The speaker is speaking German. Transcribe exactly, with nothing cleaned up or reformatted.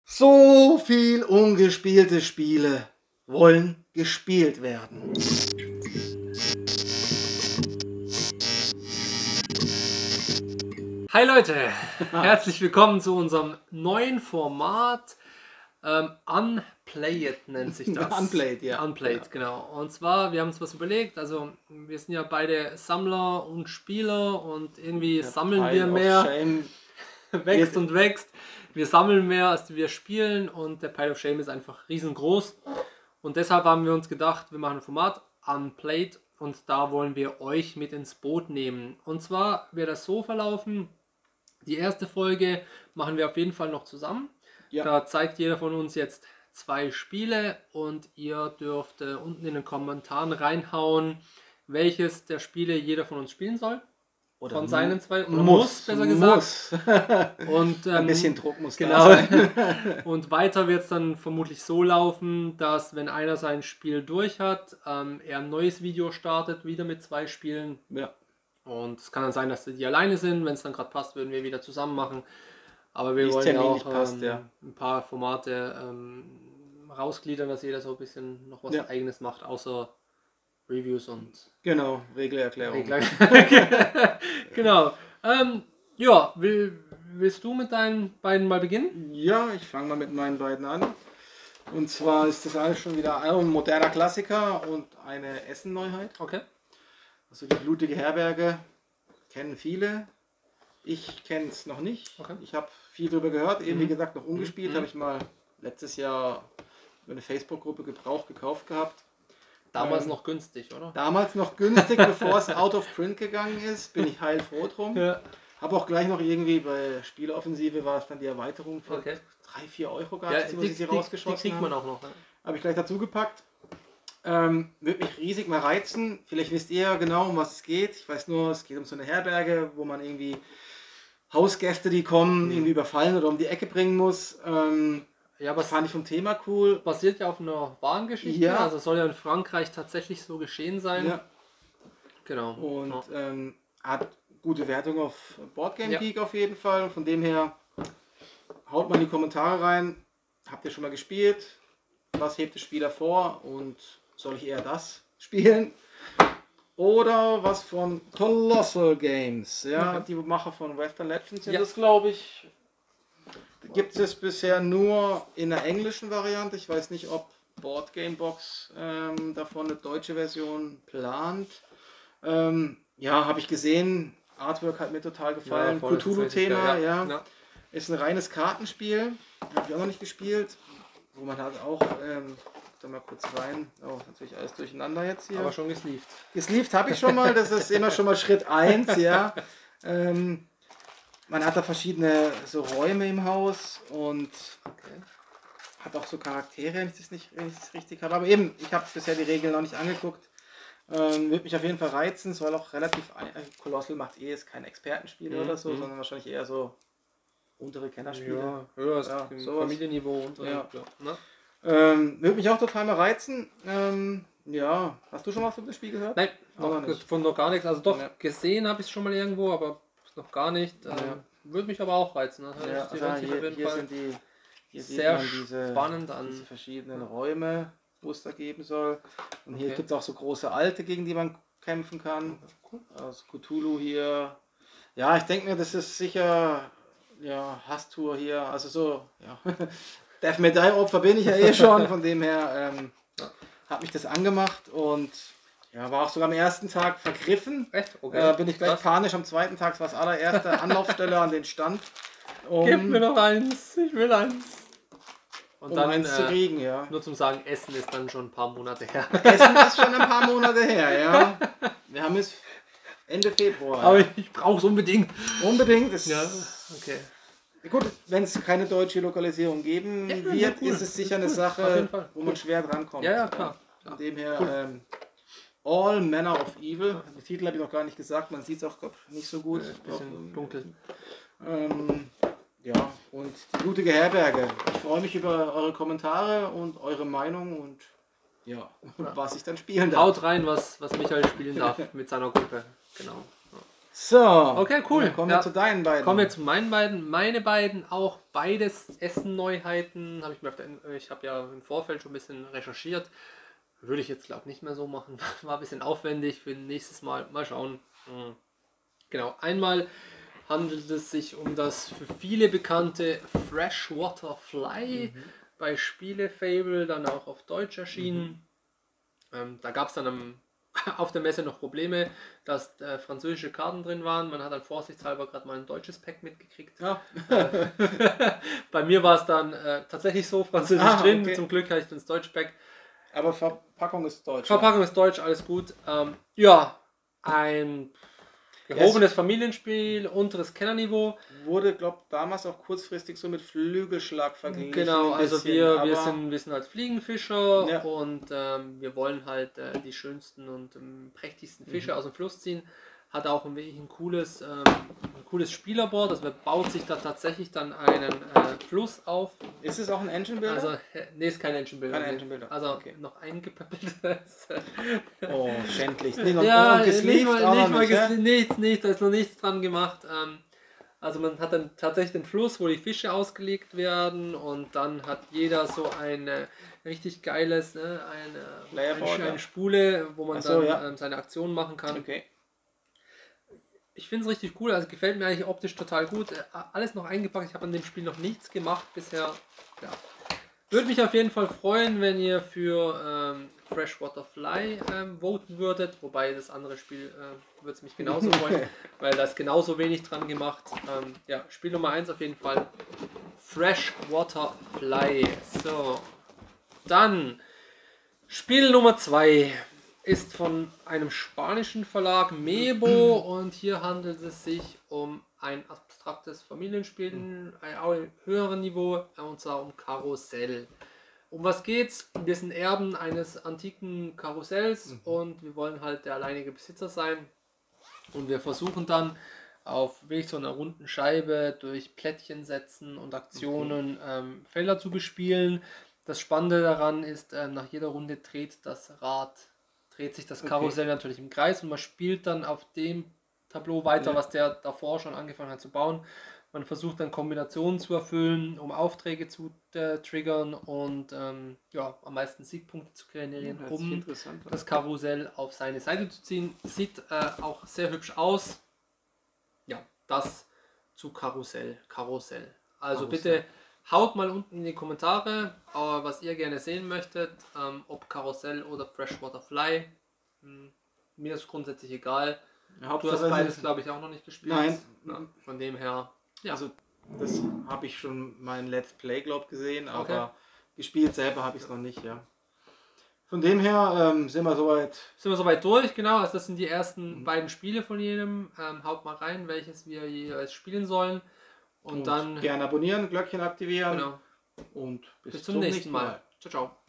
So viel ungespielte Spiele wollen gespielt werden. Hi Leute, herzlich willkommen zu unserem neuen Format. Ähm, Unplayed nennt sich das. Unplayed, ja. Unplayed, ja. genau. Und zwar, wir haben uns was überlegt, also wir sind ja beide Sammler und Spieler und irgendwie Der sammeln Pile wir of mehr, Shame. wächst und wächst. Wir sammeln mehr, als wir spielen und der Pile of Shame ist einfach riesengroß. Und deshalb haben wir uns gedacht, wir machen ein Format, Unplayed, und da wollen wir euch mit ins Boot nehmen. Und zwar wird das so verlaufen, die erste Folge machen wir auf jeden Fall noch zusammen. Ja. Da zeigt jeder von uns jetzt zwei Spiele und ihr dürft äh, unten in den Kommentaren reinhauen, welches der Spiele jeder von uns spielen soll. Oder von seinen zwei. Oder muss, muss, besser gesagt. Muss. Und, ähm, Ein bisschen Druck muss genau. da sein. Und weiter wird es dann vermutlich so laufen, dass wenn einer sein Spiel durch hat, ähm, er ein neues Video startet, wieder mit zwei Spielen. Ja. Und es kann dann sein, dass die alleine sind. Wenn es dann gerade passt, würden wir wieder zusammen machen. Aber wir Wie es wollen ja terminlich auch passt, ähm, ja. ein paar Formate ähm, rausgliedern, dass jeder so ein bisschen noch was Ja. Eigenes macht, außer Reviews und Genau, Regelerklärung. Regler. Genau. Ähm, ja, will, willst du mit deinen beiden mal beginnen? Ja, ich fange mal mit meinen beiden an. Und zwar ist das alles schon wieder ein moderner Klassiker und eine Essen-Neuheit. Okay. Also die blutige Herberge kennen viele. Ich kenne es noch nicht. Okay. Ich habe viel darüber gehört. Eben Mhm. wie gesagt noch ungespielt. Mhm. Habe ich mal letztes Jahr über eine Facebook-Gruppe Gebrauch gekauft gehabt. Damals Ähm, noch günstig, oder? Damals noch günstig, bevor es out of print gegangen ist. Bin ich heilfroh drum. Ja. Habe auch gleich noch irgendwie bei Spieleoffensive war es dann die Erweiterung für Okay. drei, vier Euro gab Ja, es, die, wo die, sie sie die, die rausgeschossen kriegt man haben. auch noch. Ne? Habe ich gleich dazu gepackt. Ähm, würde mich riesig mal reizen. Vielleicht wisst ihr ja genau, um was es geht. Ich weiß nur, es geht um so eine Herberge, wo man irgendwie Hausgäste, die kommen, Mhm. irgendwie überfallen oder um die Ecke bringen muss. Ähm, Ja, aber das fand ich vom Thema cool. basiert ja auf einer wahren Geschichte. Ja. Also soll ja in Frankreich tatsächlich so geschehen sein. Ja. Genau. Und Ja. ähm, hat gute Wertung auf Boardgame Ja. Geek auf jeden Fall. Von dem her haut mal in die Kommentare rein. Habt ihr schon mal gespielt? Was hebt das Spiel hervor? Und soll ich eher das spielen? Oder was von Colossal Games? Ja, Okay. die Macher von Western Legends sind Ja. das, glaube ich. Gibt es bisher nur in der englischen Variante. Ich weiß nicht, ob Board Game Box ähm, davon eine deutsche Version plant. Ähm, ja, habe ich gesehen. Artwork hat mir total gefallen. voll, Cthulhu-Thema, tatsächlich, ja. ja. Ist ein reines Kartenspiel. Habe ich auch noch nicht gespielt. Wo man halt auch, ähm, da mal kurz rein. Oh, natürlich alles durcheinander jetzt hier. Aber schon gesleeved. Gesleeved habe ich schon mal, das ist immer schon mal Schritt eins, ja. Ähm, man hat da verschiedene so Räume im Haus und Okay. hat auch so Charaktere, wenn ich das nicht wenn ich das richtig habe. Aber eben, ich habe bisher die Regeln noch nicht angeguckt. Ähm, Würde mich auf jeden Fall reizen, es soll auch relativ, ein- äh, Colossal macht eh jetzt kein Expertenspiel Mhm, oder so, mhm. sondern wahrscheinlich eher so untere Kennerspiele. Ja, höher ist Ja, im sowas. Familienniveau und so. Ja. Ja. Ne? Ähm, würde mich auch total mal reizen. Ähm, ja, hast du schon was von dem Spiel gehört? Nein, Auch noch, noch nicht. von noch gar nichts. Also doch, Ja. gesehen habe ich es schon mal irgendwo, aber noch gar nicht. Ja. Ähm, würde mich aber auch reizen. Also Ja, das also hört sich auf hier, jeden hier Fall sind die hier sieht sehr man diese, spannend an. diese verschiedenen Räume, wo es da geben soll. Und hier Okay. gibt es auch so große Alte, gegen die man kämpfen kann. Cool. Aus Cthulhu hier. Ja, ich denke mir, das ist sicher ja, Hasstour hier. Also so, ja. Death Medaille Opfer bin ich ja eh schon, von dem her ähm, Ja. hat mich das angemacht und ja, war auch sogar am ersten Tag vergriffen. Echt? Okay. Äh, bin ich gleich Krass. panisch, am zweiten Tag war es allererste Anlaufstelle an den Stand. Um, Gib mir noch eins, ich will eins. Und um dann, eins zu äh, kriegen, ja. nur zum Sagen, Essen ist dann schon ein paar Monate her. Essen ist schon ein paar Monate her, ja. Wir haben es Ende Februar. Aber ja. ich brauche es unbedingt. Unbedingt. Das Ja, okay. Gut, wenn es keine deutsche Lokalisierung geben Ja, ja, wird, cool. ist es sicher Das ist eine cool. Auf jeden Sache, Fall. wo man schwer drankommt. Ja, ja, klar. Von dem her, Cool. ähm, All Manner of Evil. Den Titel habe ich noch gar nicht gesagt, man sieht es auch glaub, nicht so gut. Ein Ich glaub, bisschen dunkel. Ähm, ja, und die blutige Herberge. Ich freue mich über eure Kommentare und eure Meinung und ja, Ja. was ich dann spielen darf. Haut rein, was, was Michael spielen darf mit seiner Gruppe. Genau. Ja. So. Okay, cool. Dann kommen ja. wir zu deinen beiden. Kommen wir zu meinen beiden. Meine beiden, auch beides Essen-Neuheiten. Hab ich mir auf der, ich habe ja im Vorfeld schon ein bisschen recherchiert. Würde ich jetzt, glaube ich, nicht mehr so machen. War ein bisschen aufwendig für nächstes Mal. Mal schauen. Mhm. Genau. Einmal handelt es sich um das für viele bekannte Freshwater Fly. Mhm. Bei Spielefable, dann auch auf Deutsch erschienen. Mhm. Ähm, da gab es dann am auf der Messe noch Probleme, dass äh, französische Karten drin waren. Man hat dann vorsichtshalber gerade mal ein deutsches Pack mitgekriegt. Ja. Äh, bei mir war es dann äh, tatsächlich so französisch ah, drin. Okay. Zum Glück hatte ich das deutsche Pack. Aber Verpackung ist deutsch. Verpackung ja. ist deutsch, alles gut. Ähm, ja, ein gehobenes Familienspiel, unteres Kennerniveau. Wurde, glaube ich, damals auch kurzfristig so mit Flügelschlag verglichen. Genau, also bisschen, wir, wir, sind, wir sind halt Fliegenfischer ja. und ähm, wir wollen halt äh, die schönsten und ähm, prächtigsten Fische mhm. aus dem Fluss ziehen. Hat auch ein, ein cooles, ähm, ein cooles Spielerboard, also baut sich da tatsächlich dann einen äh, Fluss auf. Ist es auch ein Engine Builder? Also, nee, ist kein Engine Builder. Kein Engine Builder. Also okay. noch eingepöppelt. Oh, schändlich. Nicht noch ja, gesleeved, nicht mal, nicht mal gesle- nichts, nicht, da ist noch nichts dran gemacht. Ähm, also man hat dann tatsächlich den Fluss, wo die Fische ausgelegt werden und dann hat jeder so ein äh, richtig geiles, ne, eine, eine, eine Spule, wo man so, dann ja. ähm, seine Aktionen machen kann. Okay. Ich finde es richtig cool, also gefällt mir eigentlich optisch total gut. Alles noch eingepackt, ich habe an dem Spiel noch nichts gemacht bisher. Ja. Würde mich auf jeden Fall freuen, wenn ihr für ähm, Freshwater Fly ähm, voten würdet, wobei das andere Spiel äh, würde es mich genauso freuen, weil da ist genauso wenig dran gemacht. Ähm, ja, Spiel Nummer eins auf jeden Fall. Freshwater Fly. So, dann Spiel Nummer zwei. Ist von einem spanischen Verlag Mebo und hier handelt es sich um ein abstraktes Familienspiel, auch im höheren Niveau, und zwar um Karussell. Um was geht's? Wir sind Erben eines antiken Karussells mhm. und wir wollen halt der alleinige Besitzer sein und wir versuchen dann auf wirklich so einer runden Scheibe durch Plättchen setzen und Aktionen okay. ähm, Felder zu bespielen. Das Spannende daran ist, äh, nach jeder Runde dreht das Rad dreht sich das Karussell okay. natürlich im Kreis und man spielt dann auf dem Tableau weiter, ja. was der davor schon angefangen hat zu bauen. Man versucht dann Kombinationen zu erfüllen, um Aufträge zu äh, triggern und ähm, ja, am meisten Siegpunkte zu generieren, ja, um das Karussell auf seine Seite zu ziehen. Sieht äh, auch sehr hübsch aus. Ja, das zu Karussell. Karussell. Also Karussell. Bitte haut mal unten in die Kommentare, äh, was ihr gerne sehen möchtet, ähm, ob Karussell oder Freshwater Fly. Hm, mir ist grundsätzlich egal. Ja, du hast beides, glaube ich, auch noch nicht gespielt. Nein. Ja, von dem her, ja. Also das habe ich schon mein Let's Play, glaube ich, gesehen, aber okay. gespielt selber habe ich es noch nicht, ja. Von dem her ähm, sind wir soweit. Sind wir soweit durch, genau. Also das sind die ersten mhm. beiden Spiele von jedem. Ähm, haut mal rein, welches wir jeweils spielen sollen. Und, und dann gerne abonnieren, Glöckchen aktivieren. Genau. Und bis, bis zum, zum nächsten Mal. Mal. Ciao, ciao.